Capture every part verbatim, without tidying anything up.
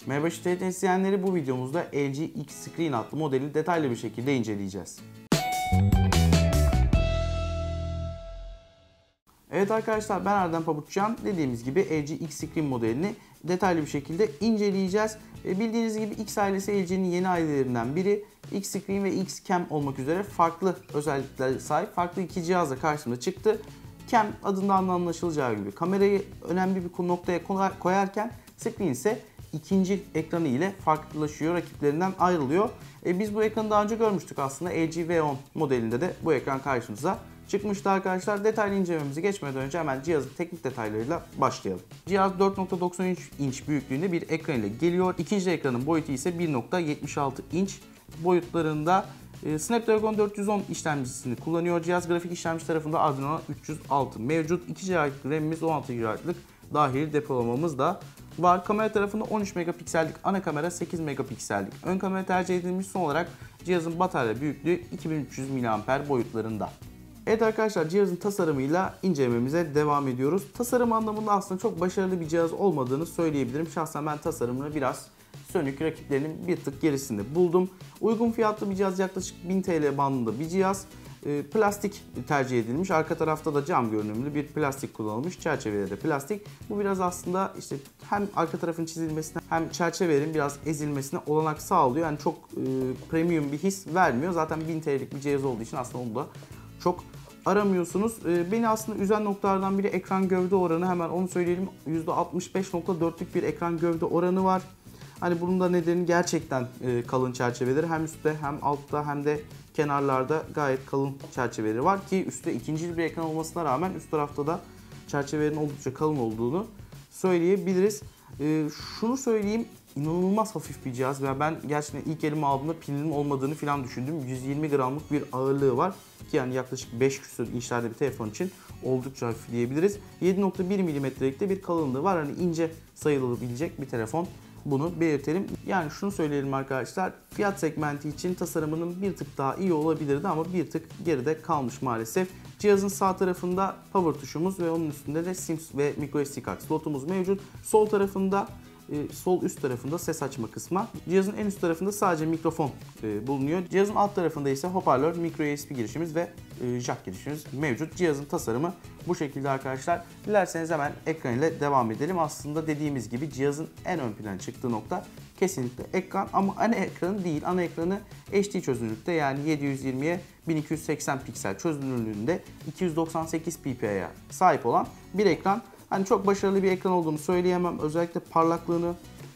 Merhaba Şu T V izleyenleri, bu videomuzda L G X-Screen adlı modeli detaylı bir şekilde inceleyeceğiz. Evet arkadaşlar, ben Erdem Pabukçan. Dediğimiz gibi L G X-Screen modelini detaylı bir şekilde inceleyeceğiz. E, bildiğiniz gibi X ailesi L G'nin yeni ailelerinden biri. X-Screen ve X-Cam olmak üzere farklı özelliklere sahip farklı iki cihazla karşımıza çıktı. Cam adından da anlaşılacağı gibi kamerayı önemli bir noktaya koyarken Screen ise ikinci ekranı ile farklılaşıyor, rakiplerinden ayrılıyor. E, biz bu ekranı daha önce görmüştük aslında. L G V on modelinde de bu ekran karşımıza çıkmıştı arkadaşlar. Detaylı incelememizi geçmeden önce hemen cihazın teknik detaylarıyla başlayalım. Cihaz dört nokta doksan üç inç büyüklüğünde bir ekran ile geliyor. İkinci ekranın boyutu ise bir nokta yetmiş altı inç boyutlarında. Snapdragon dört yüz on işlemcisini kullanıyor. Cihaz grafik işlemci tarafında Adreno üç yüz altı mevcut. iki gigabayt RAM'imiz, on altı gigabaytlık dahili depolamamız da var. Kamera tarafında on üç megapiksellik ana kamera, sekiz megapiksellik ön kamera tercih edilmiş. Son olarak cihazın batarya büyüklüğü iki bin üç yüz miliamper boyutlarında. Evet arkadaşlar, cihazın tasarımıyla incelememize devam ediyoruz. Tasarım anlamında aslında çok başarılı bir cihaz olmadığını söyleyebilirim. Şahsen ben tasarımını biraz sönük, rakiplerinin bir tık gerisinde buldum. Uygun fiyatlı bir cihaz, yaklaşık bin TL bandında bir cihaz. E, plastik tercih edilmiş. Arka tarafta da cam görünümlü bir plastik kullanılmış. Çerçeveleri de plastik. Bu biraz aslında işte hem arka tarafın çizilmesine hem çerçevelerin biraz ezilmesine olanak sağlıyor. Yani çok e, premium bir his vermiyor. Zaten bin TL'lik bir cihaz olduğu için aslında onu da çok aramıyorsunuz. E, beni aslında üzen noktalardan biri ekran gövde oranı. Hemen onu söyleyelim. yüzde altmış beş nokta dörtlük bir ekran gövde oranı var. Hani bunun da nedeni gerçekten e, kalın çerçeveleri. Hem üstte hem altta hem de kenarlarda gayet kalın çerçeveleri var ki üstte ikinci bir ekran olmasına rağmen üst tarafta da çerçevelerin oldukça kalın olduğunu söyleyebiliriz. E, şunu söyleyeyim, inanılmaz hafif bir cihaz ve ben gerçekten ilk elime aldığımda pilinin olmadığını falan düşündüm. yüz yirmi gramlık bir ağırlığı var ki yani yaklaşık beş küsur inçlerde bir telefon için oldukça hafif diyebiliriz. yedi nokta bir milimetrelik de bir kalınlığı var. Hani ince sayılabilecek bir telefon. Bunu belirtelim. Yani şunu söyleyelim arkadaşlar, fiyat segmenti için tasarımının bir tık daha iyi olabilirdi ama bir tık geride kalmış maalesef. Cihazın sağ tarafında power tuşumuz ve onun üstünde de SIM ve microSD kart slotumuz mevcut. Sol tarafında sol üst tarafında ses açma kısmı. Cihazın en üst tarafında sadece mikrofon bulunuyor. Cihazın alt tarafında ise hoparlör, micro U S B girişimiz ve jack girişimiz mevcut. Cihazın tasarımı bu şekilde arkadaşlar. Dilerseniz hemen ekran ile devam edelim. Aslında dediğimiz gibi cihazın en ön plana çıktığı nokta kesinlikle ekran, ama ana ekranı değil. Ana ekranı H D çözünürlükte, yani yedi yüz yirmiye bin iki yüz seksen piksel çözünürlüğünde iki yüz doksan sekiz ppi'ye sahip olan bir ekran. Hani çok başarılı bir ekran olduğunu söyleyemem. Özellikle parlaklığını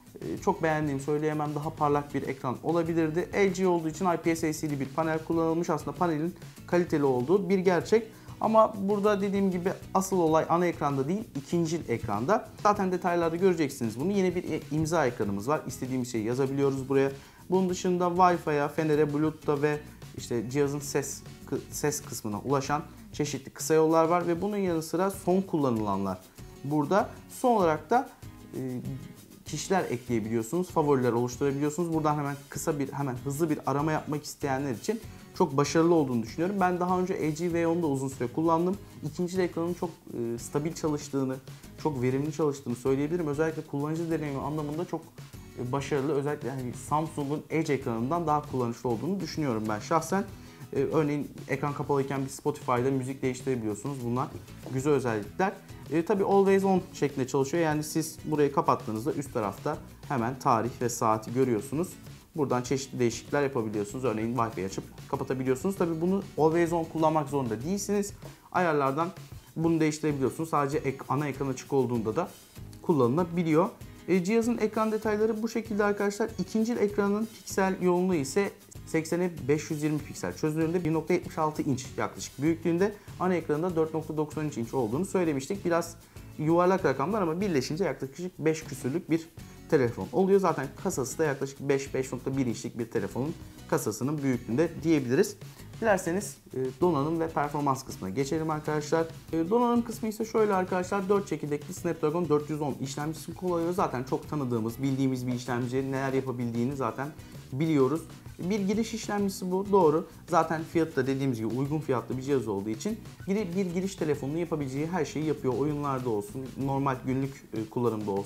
çok beğendiğimi söyleyemem. Daha parlak bir ekran olabilirdi. L G olduğu için I P S L C D bir panel kullanılmış. Aslında panelin kaliteli olduğu bir gerçek. Ama burada dediğim gibi asıl olay ana ekranda değil, ikincil ekranda. Zaten detaylarda göreceksiniz bunu. Yine bir imza ekranımız var. İstediğimiz şeyi yazabiliyoruz buraya. Bunun dışında Wi-Fi'ye, Fener'e, Bluetooth'a ve işte cihazın ses ses kısmına ulaşan çeşitli kısa yollar var ve bunun yanı sıra son kullanılanlar burada. Son olarak da e, kişiler ekleyebiliyorsunuz, favoriler oluşturabiliyorsunuz. Buradan hemen kısa bir, hemen hızlı bir arama yapmak isteyenler için çok başarılı olduğunu düşünüyorum. Ben daha önce L G V on'da uzun süre kullandım. İkinci ekranın çok e, stabil çalıştığını, çok verimli çalıştığını söyleyebilirim. Özellikle kullanıcı deneyimi anlamında çok e, başarılı. Özellikle hani Samsung'un Edge ekranından daha kullanışlı olduğunu düşünüyorum ben şahsen. Ee, örneğin ekran kapalıyken bir Spotify'da müzik değiştirebiliyorsunuz. Bunlar güzel özellikler. Ee, tabii Always On şeklinde çalışıyor. Yani siz burayı kapattığınızda üst tarafta hemen tarih ve saati görüyorsunuz. Buradan çeşitli değişiklikler yapabiliyorsunuz. Örneğin Wi-Fi açıp kapatabiliyorsunuz. Tabii bunu Always On kullanmak zorunda değilsiniz. Ayarlardan bunu değiştirebiliyorsunuz. Sadece ek, ana ekran açık olduğunda da kullanılabiliyor. E, cihazın ekran detayları bu şekilde arkadaşlar. İkinci ekranın piksel yoğunluğu ise seksene beş yüz yirmi piksel çözünürlüğünde, bir nokta yetmiş altı inç yaklaşık büyüklüğünde, ana ekranında dört nokta doksan üç inç olduğunu söylemiştik. Biraz yuvarlak rakamlar ama birleşince yaklaşık beş küsürlük bir telefon oluyor. Zaten kasası da yaklaşık beş beş nokta bir inçlik bir telefonun kasasının büyüklüğünde diyebiliriz. Dilerseniz donanım ve performans kısmına geçelim arkadaşlar. Donanım kısmı ise şöyle arkadaşlar, dört çekirdekli Snapdragon dört yüz on işlemcisini kullanıyor. Zaten çok tanıdığımız, bildiğimiz bir işlemci, neler yapabildiğini zaten biliyoruz. Bir giriş işlemcisi bu, doğru. Zaten fiyatı da dediğimiz gibi uygun fiyatlı bir cihaz olduğu için bir, bir giriş telefonunun yapabileceği her şeyi yapıyor. Oyunlarda olsun, normal günlük kullanımda olsun.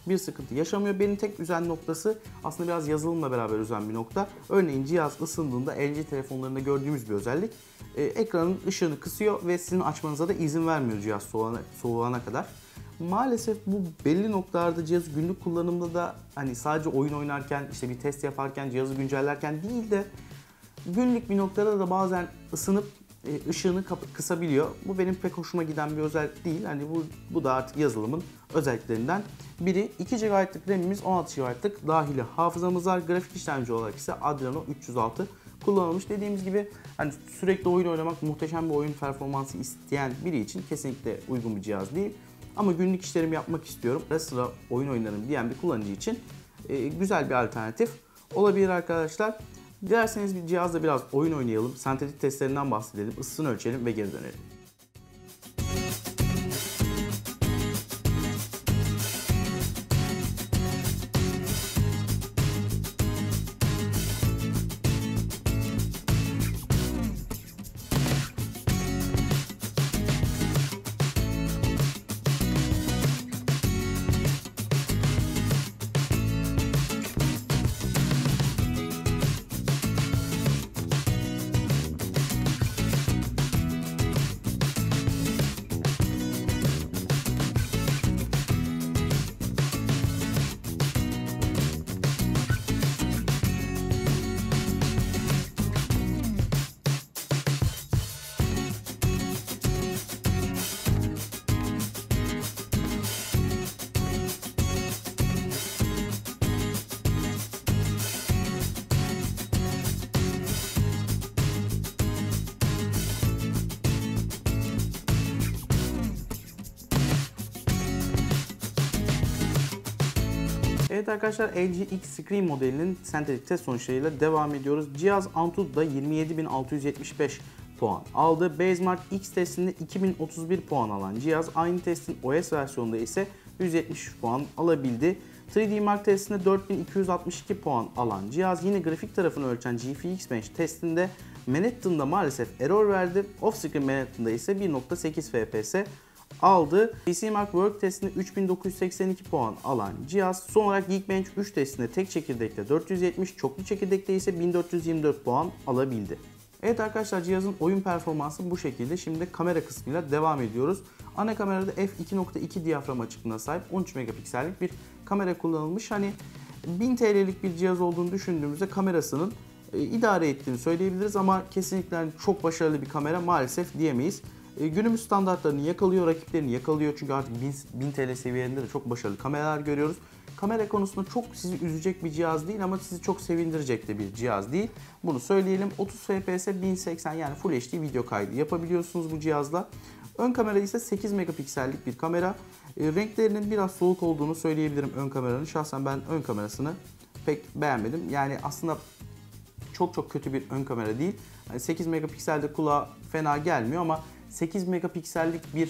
bir sıkıntı yaşamıyor. Benim tek üzen noktası aslında biraz yazılımla beraber üzen bir nokta. Örneğin cihaz ısındığında L G telefonlarında gördüğümüz bir özellik. Ee, ekranın ışığını kısıyor ve sizin açmanıza da izin vermiyor cihaz soğuana, soğuana kadar. Maalesef bu belli noktalarda cihazı günlük kullanımda da hani sadece oyun oynarken, işte bir test yaparken, cihazı güncellerken değil de günlük bir noktada da bazen ısınıp ışığını kısabiliyor. Bu benim pek hoşuma giden bir özellik değil. Hani bu, bu da artık yazılımın özelliklerinden biri. iki gigabaytlık RAM'imiz, on altı gigabaytlık dahili hafızamız var. Grafik işlemci olarak ise Adreno üç yüz altı kullanılmış. Dediğimiz gibi hani sürekli oyun oynamak, muhteşem bir oyun performansı isteyen biri için kesinlikle uygun bir cihaz değil. Ama günlük işlerimi yapmak istiyorum, ara sıra oyun oynarım diyen bir kullanıcı için e, güzel bir alternatif olabilir arkadaşlar. Dilerseniz bir cihazla biraz oyun oynayalım, sentetik testlerinden bahsedelim, ısısını ölçelim ve geri dönelim. Evet arkadaşlar, L G X Screen modelinin sentetik test sonuçlarıyla devam ediyoruz. Cihaz Antutu'da yirmi yedi bin altı yüz yetmiş beş puan aldı. Benchmark X testinde iki bin otuz bir puan alan cihaz aynı testin O S versiyonunda ise yüz yetmiş puan alabildi. üç D Mark testinde dört bin iki yüz altmış iki puan alan cihaz yine grafik tarafını ölçen G F X Bench testinde Manhattan'da maalesef error verdi. Off-screen Manhattan'da ise bir nokta sekiz F P S aldı. P C Mark Work testinde üç bin dokuz yüz seksen iki puan alan cihaz son olarak Geekbench üç testinde tek çekirdekte dört yüz yetmiş, çoklu çekirdekte ise bin dört yüz yirmi dört puan alabildi. Evet arkadaşlar, cihazın oyun performansı bu şekilde. Şimdi kamera kısmıyla devam ediyoruz. Ana kamerada f iki nokta iki diyafram açıklığına sahip on üç megapiksellik bir kamera kullanılmış. Hani bin T L'lik bir cihaz olduğunu düşündüğümüzde kamerasının e, idare ettiğini söyleyebiliriz ama kesinlikle çok başarılı bir kamera maalesef diyemeyiz. E, günümüz standartlarını yakalıyor, rakiplerini yakalıyor çünkü artık bin T L seviyelerinde de çok başarılı kameralar görüyoruz. Kamera konusunda çok sizi üzecek bir cihaz değil ama sizi çok sevindirecek de bir cihaz değil. Bunu söyleyelim. otuz F P S bin seksen yani Full H D video kaydı yapabiliyorsunuz bu cihazla. Ön kamera ise sekiz megapiksellik bir kamera. E, renklerinin biraz soğuk olduğunu söyleyebilirim ön kameranın. Şahsen ben ön kamerasını pek beğenmedim. Yani aslında çok çok kötü bir ön kamera değil. Yani sekiz megapikselde kulağa fena gelmiyor ama sekiz megapiksellik bir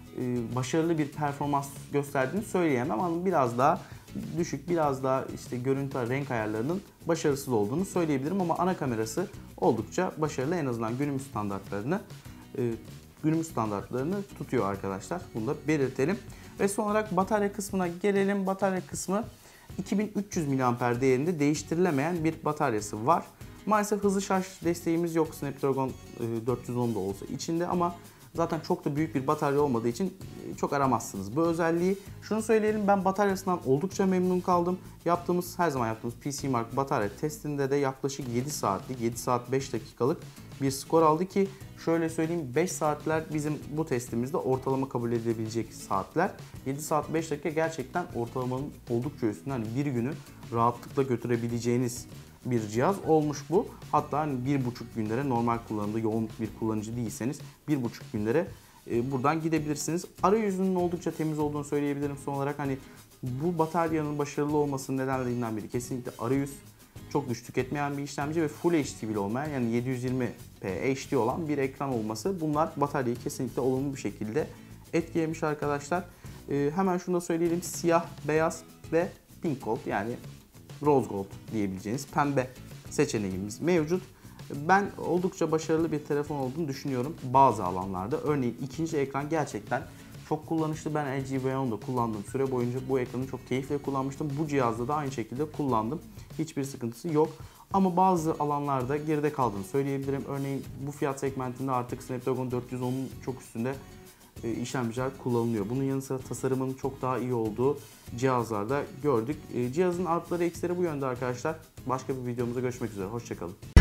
e, başarılı bir performans gösterdiğini söyleyemem ama biraz daha düşük, biraz daha işte görüntü, renk ayarlarının başarısız olduğunu söyleyebilirim ama ana kamerası oldukça başarılı, en azından günümüz standartlarını e, günümüz standartlarını tutuyor arkadaşlar. Bunu da belirtelim. Ve son olarak batarya kısmına gelelim. Batarya kısmı iki bin üç yüz miliamper değerinde değiştirilemeyen bir bataryası var. Maalesef hızlı şarj desteğimiz yok. Snapdragon dört yüz on da olsa içinde ama zaten çok da büyük bir batarya olmadığı için çok aramazsınız bu özelliği. Şunu söyleyelim, ben bataryasından oldukça memnun kaldım. Yaptığımız, her zaman yaptığımız P C Mark batarya testinde de yaklaşık yedi saatlik, yedi saat beş dakikalık bir skor aldı ki şöyle söyleyeyim, beş saatler bizim bu testimizde ortalama kabul edilebilecek saatler. yedi saat beş dakika gerçekten ortalamanın oldukça üstünde. Hani bir günü rahatlıkla götürebileceğiniz bir cihaz olmuş bu. Hatta hani bir buçuk günlere, normal kullanımda yoğun bir kullanıcı değilseniz bir buçuk günlere e, buradan gidebilirsiniz. Arayüzünün oldukça temiz olduğunu söyleyebilirim. Son olarak hani bu bataryanın başarılı olmasının nedenlerinden biri kesinlikle arayüz. Çok güç tüketmeyen bir işlemci ve Full H D bile olmayan, yani yedi yüz yirmi p H D olan bir ekran olması, bunlar bataryayı kesinlikle olumlu bir şekilde etkilemiş arkadaşlar. E, hemen şunu da söyleyelim, siyah, beyaz ve pink gold yani rose gold diyebileceğiniz pembe seçeneğimiz mevcut. Ben oldukça başarılı bir telefon olduğunu düşünüyorum bazı alanlarda. Örneğin ikinci ekran gerçekten çok kullanışlı. Ben L G V on'da kullandığım süre boyunca bu ekranı çok keyifle kullanmıştım. Bu cihazda da aynı şekilde kullandım. Hiçbir sıkıntısı yok. Ama bazı alanlarda geride kaldığını söyleyebilirim. Örneğin bu fiyat segmentinde artık Snapdragon dört yüz on'un çok üstünde e, işlemciler kullanılıyor. Bunun yanı sıra tasarımının çok daha iyi olduğu cihazlarda gördük. E, cihazın artıları eksileri bu yönde arkadaşlar. Başka bir videomuzda görüşmek üzere. Hoşçakalın.